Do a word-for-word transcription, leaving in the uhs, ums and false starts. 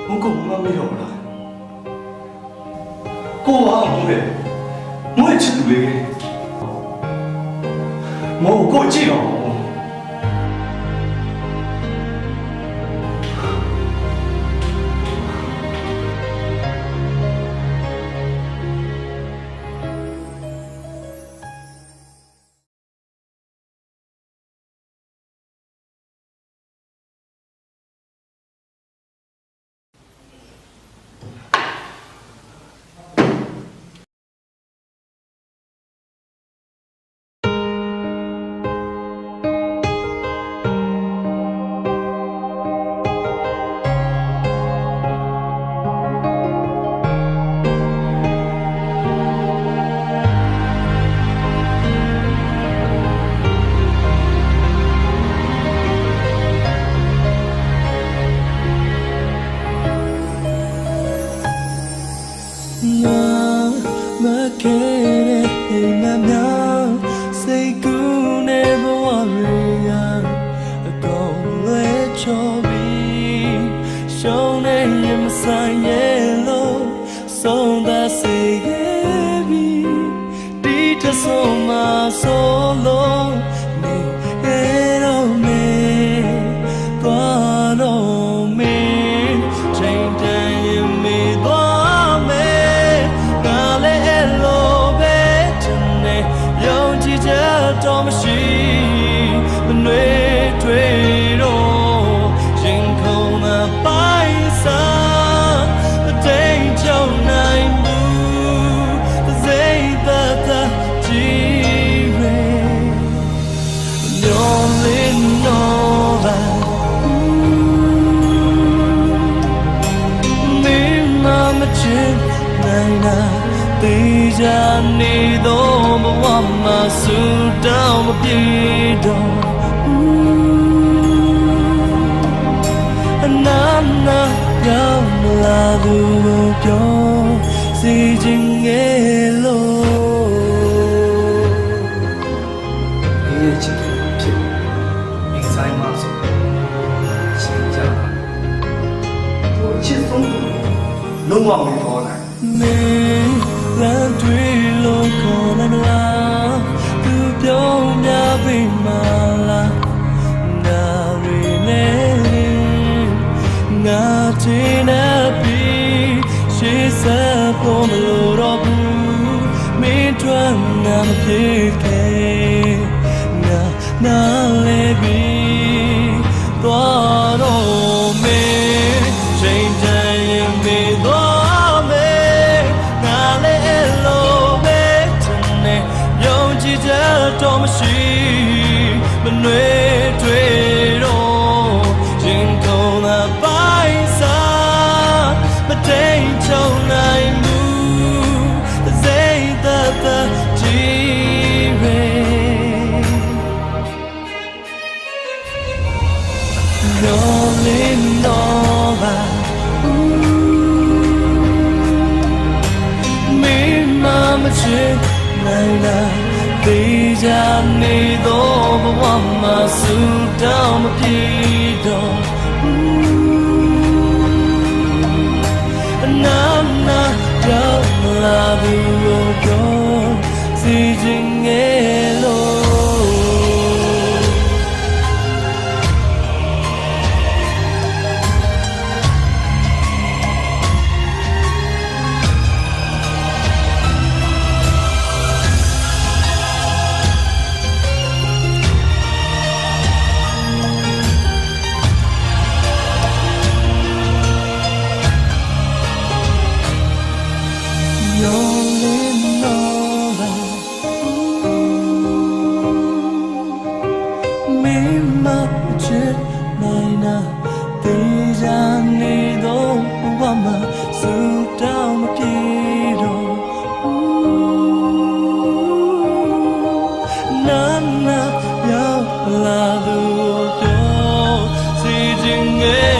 我讲我没有啦，我话唔会，我会吃土的，我过节哦。 လုံးဝမတော်နိုင်မင်းလမ်းတွေလုံးခေါ်လာမလားသူပြောပြပေးမလားငါတွေနဲ့ငါချင်တဲ့ပြီးရှေ့ဆက်ဖို့မလိုတော့ဘူးမင်းတို့ငါမဖြစ်ခဲ့ငါနားလဲပြီးသွားတော့မင်းချိန်တန်ရင်မေးသွားတော့မရှိမနှွေးထွေးတော့ရင်ခုန်သာပိုင်းစားမတိမ်ချုံနိုင်ဘူးစိတ်သက်သက်ကြည်ရဲနော်လေးနော်ပါမင်းမမချစ်နိုင်လားတေးကြနေတော့ဘဝမှာဆူတောင်းမပြေတော့အနာနာကြောက်လာဘူးတော့စီခြင်းငယ်လို့la du yo si jing